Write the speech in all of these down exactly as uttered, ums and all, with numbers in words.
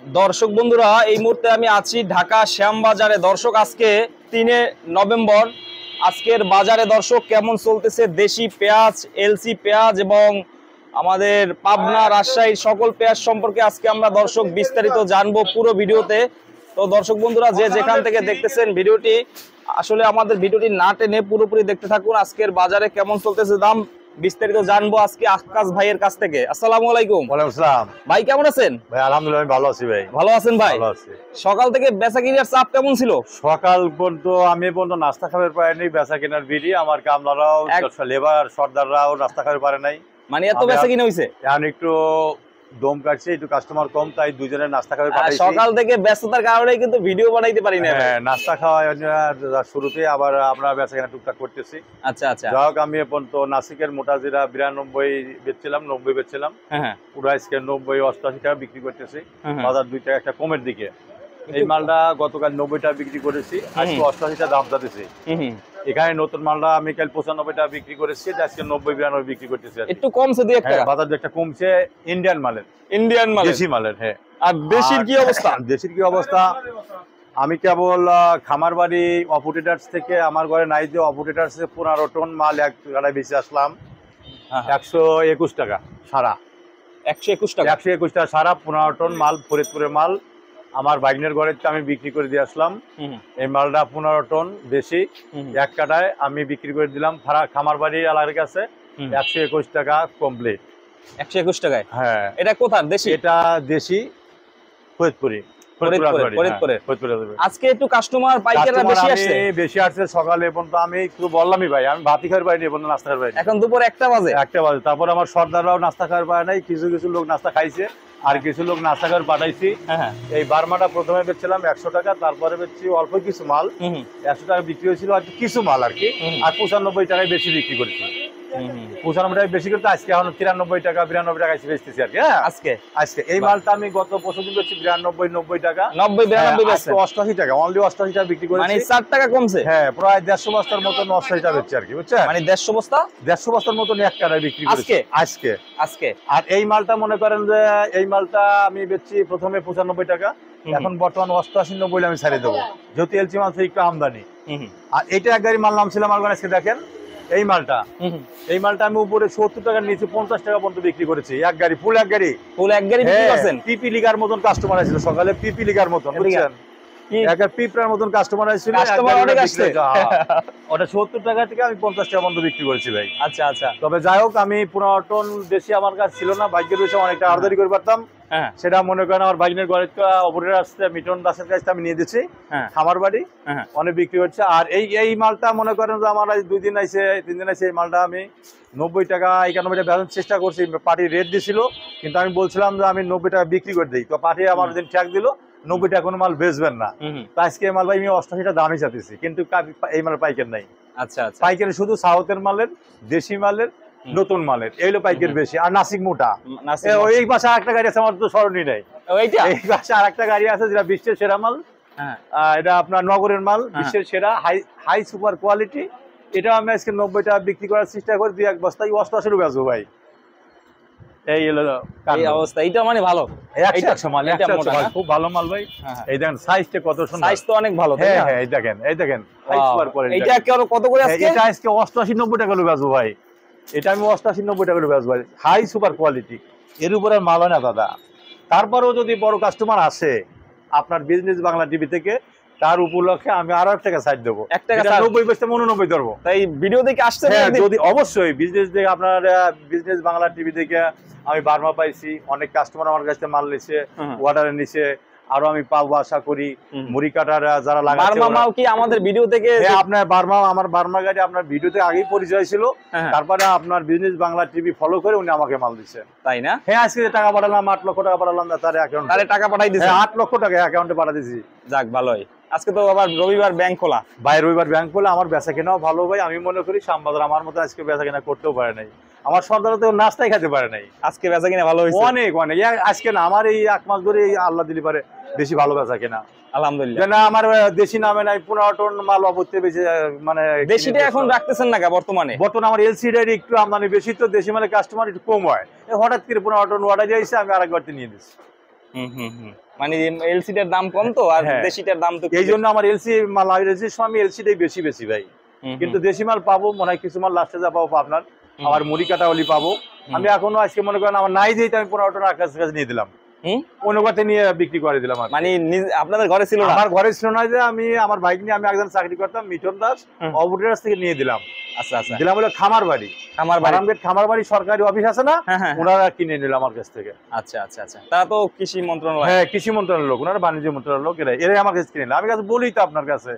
দর্শক বন্ধুরা, এই মুহূর্তে আমি আছি ঢাকা শ্যামবাজারে। দর্শক, আজকে তিন নভেম্বর। আজকের বাজারে দর্শক কেমন চলতেছে দেশি পেঁয়াজ, এলসি পেঁয়াজ এবং আমাদের পাবনা, রাজশাহীর সকল পেঁয়াজ সম্পর্কে আজকে আমরা দর্শক বিস্তারিত জানবো পুরো ভিডিওতে। তো দর্শক বন্ধুরা, যে যেখান থেকে দেখতেছেন ভিডিওটি, আসলে আমাদের ভিডিওটি না টেনে পুরোপুরি দেখতে থাকুন। আজকের বাজারে কেমন চলতেছে দাম বিস্তারিত জানবো আজকে আকাশ ভাইয়ের কাছ থেকে। আসসালামু আলাইকুম। ওয়ালাইকুম আসসালাম। ভাই কেমন আছেন? ভাই আলহামদুলিল্লাহ আমি ভালো আছি ভাই। ভালো আছেন ভাই? ভালো আছি। সকাল থেকে বেচা কিনার চাপ কেমন ছিল? সকাল পর্যন্ত আমি পর্যন্ত নাস্তা খাবার পারে নাই, বেচা কেনার বিড়ি আমার কামলারাও লেবার সর্দাররাও নাস্তা খাবার পারে নাই। মানে এত বেচা কিনা হইছে? এখন একটু দম কাটছে, একটু কাস্টমার কম, তাই দুজনের নাস্তা খাবার পাঠাইছি। সকাল থেকে ব্যস্ততার কারণে কিন্তু ভিডিও বানাইতে পারি না। হ্যাঁ, নাস্তা খাওয়া শুরুতে আবার আমরা বেচা কেনা টুকটাক করতেছি। আচ্ছা আচ্ছা। যাই হোক, আমি পর্যন্ত নাসিকের মোটা জিরা বিরানব্বই বেচছিলাম, নব্বই বেচছিলাম। হ্যাঁ, পুরো আজকে নব্বই অষ্টআশি টাকা বিক্রি করতেছি। বাজার দুই টাকা একটা কমের দিকে। এই মালটা গতকাল নব্বই টাকা বিক্রি করেছি, আজকে অষ্টআশি টাকা দাম যাচ্ছে। এখানে নতুন মালটা আমি কাল পঁচানব্বই টাকা বিক্রি করেছি, আজকে নব্বই বিরানব্বই বিক্রি করতেছি। একটু কমছে দুই একটা, বাজার একটা কমছে। ইন্ডিয়ান মালের, ইন্ডিয়ান মালের, দেশি মালের। হ্যাঁ। আর দেশির কি অবস্থা? দেশির কি অবস্থা, আমি কেবল খামার বাড়ি অপোটেটার্স থেকে আমার ঘরে নাই যে অপোটেটার্স পনেরো টন মাল এক গাড়ায় বেঁচে আসলাম একশো একুশ টাকা সারা। একশো একুশ টাকা একশো একুশ টাকা সারা, পনেরো টন মাল ফরিদপুরের মাল আমার বাইগনের ঘরে আমি বিক্রি করে দিয়ে আসলাম। এই মালটা পনেরো টন দেশি এক কাটায় আমি বিক্রি করে দিলাম খামার বাড়ির এলাকার কাছে একশো একুশ টাকা কমপ্লিট। একশো একুশ টাকায়? হ্যাঁ। এটা কোথায় দেশি? এটা দেশি ফরিদপুরে। আজকে একটু কাস্টমার পাইকাররা বেশি আসছে। বেশি আসছে সকালে পর্যন্ত আমি একটু বললামই ভাই, আমি ভাতি খাওয়ার পাইনি, নাস্তা খাওয়ার পাইনি। এখন দুপুর একটা বাজে একটা বাজে তারপর আমার সর্দাররাও নাস্তা খাওয়ার পায় নাই, কিছু কিছু লোক নাস্তা খাইছে আর কিছু লোক নাস্তা খাওয়ার পাঠাইছি। এই বার্মাটা প্রথমে বেচছিলাম একশো টাকা, তারপরে বেচছি অল্প কিছু মাল একশো টাকা বিক্রি হয়েছিল, আর কিছু মাল আর কি, আর পঁচানব্বই টাকায় বেশি বিক্রি করেছি। পঁচানব্বই টাকা বেশি করতে আজকে এখন তিরানব্বই টাকা বিরানব্বই টাকা বেচতেছি আর কি। হ্যাঁ, আজকে আজকে এই মালটা আমি গত পরশু দিন বেচছি বিরানব্বই নব্বই টাকা, নব্বই বিরানব্বই অষ্টআশি টাকা, অনলি অষ্টআশি টাকা বিক্রি করেছি। মানে চার টাকা কমছে। হ্যাঁ, প্রায় দেড়শো বস্তার মতন অষ্টআশি টাকা বেচছি আর কি, বুঝছেন? মানে দেড়শো বস্তা দেড়শো বস্তার মতন এক টাকায় বিক্রি আজকে আজকে আজকে আর এই মালটা মনে করেন যে এই মালটা আমি বেচছি প্রথমে পঁচানব্বই টাকা, এখন বর্তমান অষ্টআশি নব্বই আমি ছাড়িয়ে দেবো, যেহেতু এলসি মাল থেকে একটু আমদানি। আর এটা এক গাড়ি মাল নামছিলাম আমার কাছে, দেখেন এই মালটা এই মালটা আমি উপরে সত্তর টাকার নিচে পঞ্চাশ টাকা পর্যন্ত বিক্রি করেছি। এক গাড়ি ফুল এক গাড়ি ফুল এক গাড়ি বিক্রি করছেন। পিপি লিগার মতন কাস্টমার আসছিল সকালে, পিপি লিগার মতন, বুঝছেন? পিঁপড়ার মতন কাস্টমার আসছিল, ওটা সত্তর টাকা থেকে আমি পঞ্চাশ টাকা পর্যন্ত বিক্রি করেছি ভাই। আচ্ছা আচ্ছা। তবে যাই হোক, আমি পনেরো টন দেশি আমার কাছে ছিল না, ভাগ্যের বিষয়ে অনেকটা আর্দারি করে পারতাম। সেটা মনে করেন আমার ভাগ্নের ঘরের অপরের আসছে মিটন দাসের কাছে আমি নিয়ে দিচ্ছি খামার বাড়ি, অনেক বিক্রি হচ্ছে। আর এই এই মালটা মনে করেন যে আমার দুই দিন আইসে তিন দিন আইসে এই মালটা আমি নব্বই টাকা একানব্বই টাকা বেচার চেষ্টা করছি। পার্টি রেট দিছিল, কিন্তু আমি বলছিলাম যে আমি নব্বই টাকা বিক্রি করে দিই, তো পার্টি আমার দিন ট্যাগ দিল নব্বই টাকা কোনো মাল বেচবেন না। তো আজকে এই মাল ভাই আমি অষ্টাশি টাকা দামই চাইতেছি, কিন্তু এই মাল পাইকার নাই। আচ্ছা আচ্ছা। পাইকারি শুধু সাউথের মালের, দেশি মালের, নতুন মালের, এইগুলো পাইকারি বেশি। আর নাসিক মোটা, ওই পাশে আরেকটা গাড়ি আছে আমার তো স্মরণই নাই, এই পাশে আরেকটা গাড়ি আছে যেটা বিশ্বের সেরা মাল, এটা আপনার নগরের মাল, বিশ্বের সেরা হাই হাই সুপার কোয়ালিটি। এটা আমি আজকে নব্বই টাকা বিক্রি করার চেষ্টা করি, দুই এক বস্তায় অষ্টআশি টাকা বেচবো ভাই। এই অবস্থা, এটা মানে ভালো, খুব ভালো মাল ভাই। এই দেখেন সাইজটা কত সুন্দর, সাইজ তো অনেক ভালো। হ্যাঁ হ্যাঁ, এই দেখেন এই দেখেন এটা কত করে আজকে? এটা আজকে অষ্টআশি নব্বই টাকা বেচবো ভাই, এটা আমি অষ্টআশি নব্বই টাকা বেচবো ভাই, হাই সুপার কোয়ালিটি। এর উপরে মাল হয় না দাদা। তারপরেও যদি বড় কাস্টমার আসে আপনার বিজনেস বাংলা টিভি থেকে, তার উপলক্ষে আমি আরো এক টাকা সাইড দেবো, এক টাকা নব্বই বেচতে উননব্বই ধরবো। তাই ভিডিও দেখে আসছে যদি অবশ্যই বিজনেস দেখে আপনার বিজনেস বাংলা টিভি থেকে আমি বার্মা পাইছি, অনেক কাস্টমার আমার কাছে মাল নিছে, অর্ডারে নিছে, আরো আমি পাবো আশা করি। মুড়ি কাটার যারা লাগাচ্ছে বার্মা মাল কি আমাদের ভিডিও থেকে? আপনার বার্মা, আমার বার্মা গাড়ি আপনার ভিডিওতে আগেই পরিচয় ছিল, তারপরে আপনার বিজনেস বাংলা টিভি ফলো করে উনি আমাকে মাল দিচ্ছে, তাই না? হ্যাঁ, আজকে টাকা পাঠালাম আট লক্ষ টাকা পাঠালাম তার অ্যাকাউন্টে, টাকা পাঠাই দিচ্ছে আট লক্ষ টাকা অ্যাকাউন্টে পাঠা দিয়েছি। যাক, ভালোই। আজকে তো আবার রবিবার ব্যাংক খোলা ভাই, রবিবার ব্যাংক খোলা, আমার বেচা কেনাও ভালো ভাই। আমি মনে করি শ্যামবাজার আমার মতো আজকে বেচা কেনা করতেও পারে নাই, আমার সর্দার তো নাস্তাই খেতে পারে নাই, আজকে বেচা কিনা ভালো হয়েছে অনেক অনেক। আজকে না, আমার এই এক মাস ধরে আল্লাহ দিলি পারে বেশি ভালো বেচা কেনা, আলহামদুলিল্লাহ। না আমার দেশি নামে নাই, পনেরো টন মাল অপরতে বেশি, মানে দেশিটা এখন রাখতেছেন না বর্তমানে? বর্তমানে আমার এলসিডি একটু আমদানি বেশি, তো দেশি মালের কাস্টমার একটু কম হয়। হঠাৎ করে পনেরো টন অর্ডার দিয়েছে, আমি আরেকবার নিয়ে দিচ্ছি। হুম হুম হুম মানে এলসিটার দাম কম তো, আর দেশিটার দাম তো, এই জন্য আমার এলসি মাল এলসির সময় আমি এলসিটাই বেশি বেশি ভাই। কিন্তু দেশি মাল পাবো মনে হয়, কিছু মাল লাস্টে যা পাবো আপনার আমার মুড়ি কাটা হলি পাবো। আমি এখনো আজকে মনে করেন আমার নাই দিতে আমি পনেরো টাকা কাছে কাছে নিয়ে দিলাম, অনুপাতে নিয়ে বিক্রি করে দিলাম। মানে আপনাদের ঘরে ছিল না? আমার ঘরে ছিল না, যে আমি আমার বাইক নিয়ে আমি একজন চাকরি করতাম মিটন দাস, অবুটের কাছ থেকে নিয়ে দিলাম। আচ্ছা আচ্ছা, দিলাম হলো খামার বাড়ি, খামার বাড়ি খামার বাড়ি সরকারি অফিস আছে না, ওনারা কিনে নিল আমার কাছ থেকে। আচ্ছা আচ্ছা আচ্ছা, তারা তো কৃষি মন্ত্রণালয়, হ্যাঁ কৃষি মন্ত্রণালয়ের লোক, ওনারা বাণিজ্য মন্ত্রণালয়ের লোক, এরা এরাই আমার কাছে কিনে নিল। আমি কাছে বলি তো আপনার কাছে,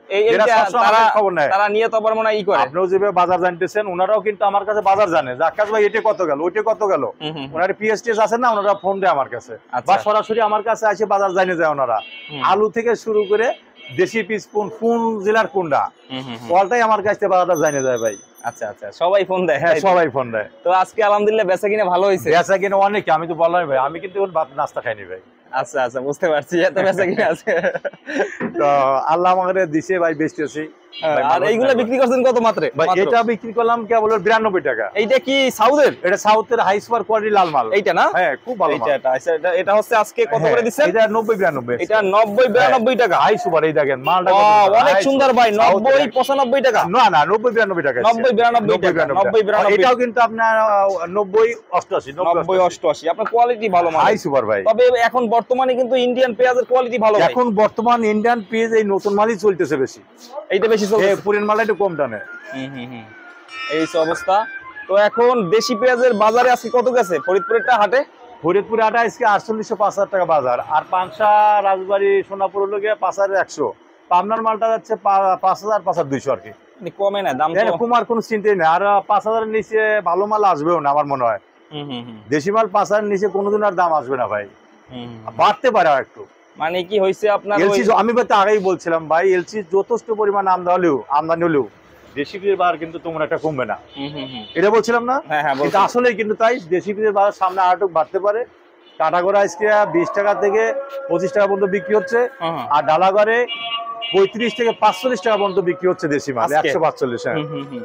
খবর নেয়, তারা নিয়ে তো আবার মনে হয় ই করে। আপনিও যেভাবে বাজার জানতেছেন, ওনারাও কিন্তু আমার কাছে বাজার জানে যে আকাশ ভাই এটা কত গেল, ওইটা কত গেল। ওনার পিএসটিএস আছে না, ওনারা ফোন দেয় আমার কাছে, বা সরাসরি আমার কাছে আসে বাজার জানিয়ে যায় ওনারা। আলু থেকে শুরু করে দেশি পিস কোন কোন জেলার কোনটা, অলটাই আমার কাছে বাজারটা জানিয়ে যায় ভাই। আচ্ছা আচ্ছা, সবাই ফোন দেয়? হ্যাঁ সবাই ফোন দেয়। তো আজকে আলহামদুলিল্লাহ বেচা কিনা ভালো হয়েছে? বেচা কিনা অনেক, আমি তো বললাম ভাই আমি কিন্তু নাস্তা খাইনি ভাই। আচ্ছা আচ্ছা, বুঝতে পারছি, এত বেচা কিনা আছে। তো আল্লাহ আমাকে দিছে ভাই, বেচতেছি। আর এইগুলা বিক্রি করছেন কত মাত্রে? ভাই এটা বিক্রি করলাম কেবল বিরানব্বই টাকা। এইটা কি সাউথের? এটা সাউথের হাই সুপার কোয়ালিটি লাল মাল। এইটা না? হ্যাঁ খুব ভালো মাল। এটা এটা এটা হচ্ছে আজকে কত করে দিচ্ছেন? এটা নব্বই বিরানব্বই। এটা নব্বই বিরানব্বই টাকা হাই সুপার। এই দেখেন মালটা অনেক সুন্দর ভাই, নব্বই পঁচানব্বই টাকা? না না নব্বই বিরানব্বই টাকা। নব্বই বিরানব্বই টাকা, নব্বই বিরানব্বই। এটাও কিন্তু আপনার নব্বই অষ্টআশি, নব্বই অষ্টআশি। আপনার কোয়ালিটি ভালো মাল, হাই সুপার ভাই। তবে এখন বর্তমানে কিন্তু ইন্ডিয়ান পেঁয়াজের কোয়ালিটি ভালো। এখন বর্তমান ইন্ডিয়ান পেঁয়াজ এই নতুন মালই চলতেছে বেশি, এইটা বেশি চলছে, পুরান মালটা একটু কম টানে। হুম হুম হুম, এই অবস্থা। তো এখন দেশি পেঁয়াজের বাজারে আজকে কত গেছে ফরিদপুরেরটা হাটে? ফরিদপুরে হাটে আজকে আটচল্লিশশো পাঁচ হাজার টাকা বাজার, আর পাংশা রাজবাড়ি সোনাপুর লোকে পাঁচ হাজার একশো। পাবনার মালটা যাচ্ছে পাঁচ হাজার পাঁচ হাজার দুইশো আর কি, কমে না দাম, কমার কোনো চিন্তাই নেই। আর পাঁচ হাজারের নিচে ভালো মাল আসবেও না আমার মনে হয়। দেশি মাল পাঁচ হাজার নিচে কোনোদিন আর দাম আসবে না ভাই, বাড়তে পারে আর একটু। মানে কি হয়েছে আপনার, এলসি আমি তো আগেই বলছিলাম ভাই, এলসি যথেষ্ট পরিমাণ আমদানি হলেও আমদানি হলেও দেশি বীজের বাজার কিন্তু তোমার একটা কমবে না, এটা বলছিলাম না? এটা আসলে কিন্তু তাই, দেশি বীজের বাজার সামনে আরো বাড়তে পারে। কাটাগড়া আজকে বিশ টাকা থেকে পঁচিশ টাকা পর্যন্ত বিক্রি হচ্ছে, আর ডালাগড়ে পঁয়ত্রিশ থেকে পাঁচচল্লিশ টাকা পর্যন্ত বিক্রি হচ্ছে দেশি মাল, একশো পাঁচচল্লিশ। হ্যাঁ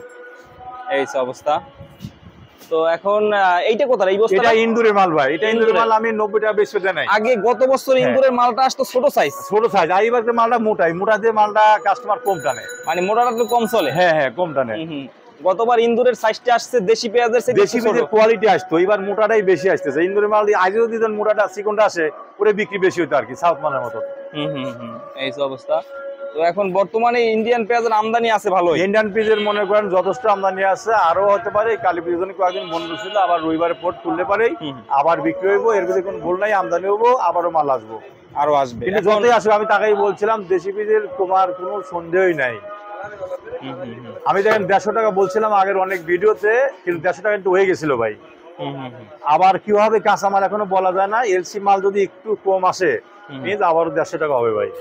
এই অবস্থা। তো এখন এইটা কোথায়? এই বস্তা এটা ইন্দুরের মাল ভাই, এটা ইন্দুরের মাল আমি নব্বই টাকা বেশি দেয় নাই। আগে গত বছর ইন্দুরের মালটা আসতো ছোট সাইজ, ছোট সাইজ, আর এবার মালটা মোটাই, মোটা দিয়ে মালটা কাস্টমার কম টানে, মানে মোটাটা তো কম চলে। হ্যাঁ হ্যাঁ কম টানে। গতবার ইন্দুরের সাইজটা আসছে দেশি পেঁয়াজের চেয়ে দেশি পেঁয়াজের কোয়ালিটি আসতো, এবার মোটাটাই বেশি আসতেছে। ইন্দুরের মাল দিয়ে আগে যদি মোটাটা চিকনটা আসে ওরে বিক্রি বেশি হতো আর কি, সাউথ মালের মতো। হুম হুম হুম, এই অবস্থা। তো এখন বর্তমানে ইন্ডিয়ান পেঁয়াজের আমদানি আছে ভালো, ইন্ডিয়ান পেঁয়াজের মনে করেন যথেষ্ট আমদানি আছে, আরো হতে পারে। কালী পুজোর জন্য কয়েকদিন বন্ধ ছিল, আবার রবিবারে পোর্ট খুললে পারেই আবার বিক্রি হইব, এর মধ্যে কোনো ভুল নাই, আমদানি হবো, আবারও মাল আসবো, আরো আসবে। কিন্তু যতই আসবে আমি তাকেই বলছিলাম দেশি পেঁয়াজের কমার কোনো সন্দেহই নাই। আমি দেখেন দেড়শো টাকা বলছিলাম আগের অনেক ভিডিওতে, কিন্তু দেড়শো টাকা একটু হয়ে গেছিল ভাই। আবার কি হবে কাঁচা মাল এখনো বলা যায় না, এলসি মাল যদি একটু কম আসে আবারও দেড়শো টাকা হবে ভাই,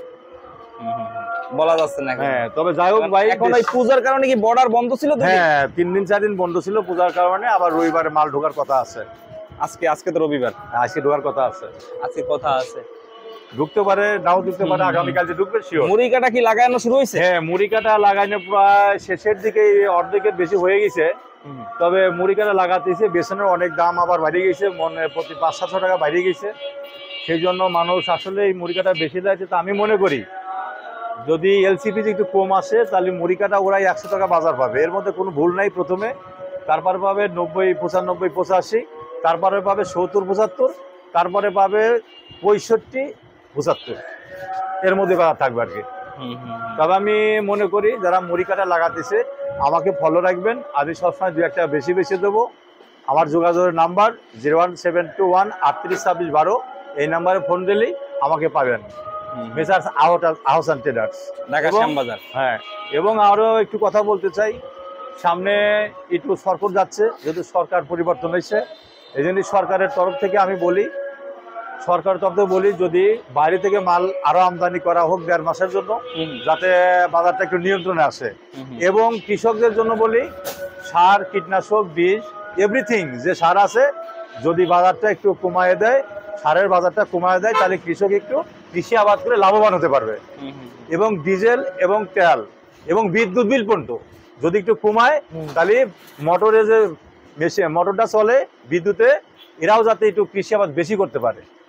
বলা যাচ্ছে না। হ্যাঁ তবে যাই হোক ভাই, এখন ওই পূজার কারণে কি বর্ডার বন্ধ ছিল? হ্যাঁ তিন দিন চার দিন বন্ধ ছিল পূজার কারণে, আবার রবিবারে মাল ঢোকার কথা আছে। আজকে আজকে তো রবিবার, আজকে ঢোকার কথা আছে, আজকে কথা আছে, ঢুকতে পারে নাও ঢুকতে পারে, আগামীকাল যে ঢুকবে শিওর। মুড়ি কাটা কি লাগানো শুরু হয়েছে? হ্যাঁ মুড়ি কাটা লাগানো প্রায় শেষের দিকে, অর্ধেকের বেশি হয়ে গেছে। তবে মুড়ি কাটা লাগাতেছে, বেসনের অনেক দাম আবার বাইরে গেছে, মনে প্রতি পাঁচ সাতশো টাকা বাইরে গেছে, সেই জন্য মানুষ আসলে এই মুড়ি কাটা বেশি যাচ্ছে। তো আমি মনে করি যদি এলসিপি একটু কম আসে তাহলে মুড়ি কাটা ওরাই একশো টাকা বাজার পাবে, এর মধ্যে কোনো ভুল নাই। প্রথমে তারপরে পাবে নব্বই পঁচানব্বই পঁচাশি, তারপরে পাবে সত্তর পঁচাত্তর, তারপরে পাবে পঁয়ষট্টি পঁচাত্তর, এর মধ্যে বাজার থাকবে আর কি। তবে আমি মনে করি যারা মুড়ি কাটা লাগাতেছে আমাকে ফলো রাখবেন, আমি সবসময় দু একটা বেশি বেশি দেবো। আমার যোগাযোগের number zero one seven two one আটত্রিশ ছাব্বিশ বারো, এই নাম্বারে ফোন দিলেই আমাকে পাবেন। Messrs Ahsan Traders, Dhaka Shyambazar. হ্যাঁ এবং আরও একটু কথা বলতে চাই, সামনে একটু সরকার যাচ্ছে, যেহেতু সরকার পরিবর্তন হয়েছে, এই জন্য সরকারের তরফ থেকে আমি বলি, সরকারের তরফ থেকে বলি যদি বাইরে থেকে মাল আরো আমদানি করা হোক দেড় মাসের জন্য, যাতে বাজারটা একটু নিয়ন্ত্রণে আসে। এবং কৃষকদের জন্য বলি সার কীটনাশক বীজ এভরিথিং যে সার আছে যদি বাজারটা একটু কমায় দেয়, সারের বাজারটা কমায় দেয়, তাহলে কৃষক একটু কৃষি আবাদ করে লাভবান হতে পারবে। এবং ডিজেল এবং তেল এবং বিদ্যুৎ বিল পর্যন্ত যদি একটু কমায়, তাহলে মোটরে যে মেশিন মোটরটা চলে বিদ্যুতে, এরাও যাতে একটু কৃষি আবাদ বেশি করতে পারে।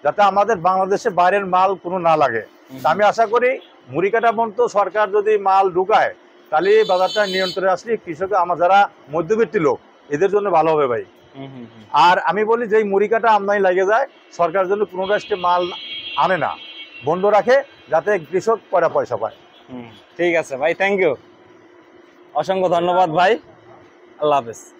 যাতে আমাদের বাংলাদেশে বাইরের মাল কোনো না লাগে। আমি আশা করি মুড়ি কাটা পর্যন্ত সরকার যদি মাল ঢুকায় তাহলে বাজারটা নিয়ন্ত্রণে আসলে কৃষক আমার যারা মধ্যবিত্ত লোক এদের জন্য ভালো হবে ভাই। আর আমি বলি যে মুড়ি কাটা আমদানি লাগে যায়, সরকার জন্য কোনো রাষ্ট্রে মাল আনে না, বন্ধ রাখে, যাতে কৃষক কয়টা পয়সা পায়। ঠিক আছে ভাই, থ্যাংক ইউ, অসংখ্য ধন্যবাদ ভাই, আল্লাহ হাফেজ।